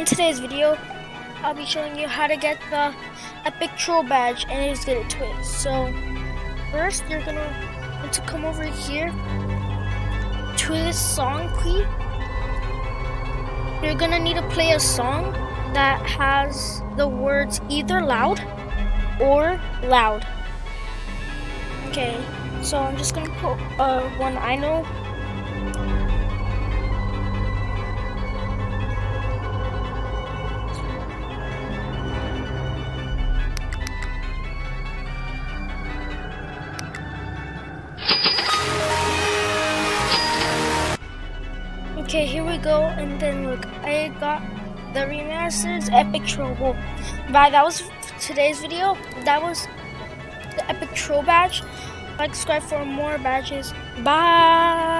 in today's video, I'll be showing you how to get the epic troll badge and just get it to it. So first, you're gonna want to come over here to this song key. You're gonna need to play a song that has the words either loud or loud. Okay, so I'm just gonna put one I know. Okay, here we go, and then look, I got the Remastered's Epic Troll. Well, that was today's video. That was the Epic Troll badge. Like, subscribe for more badges. Bye!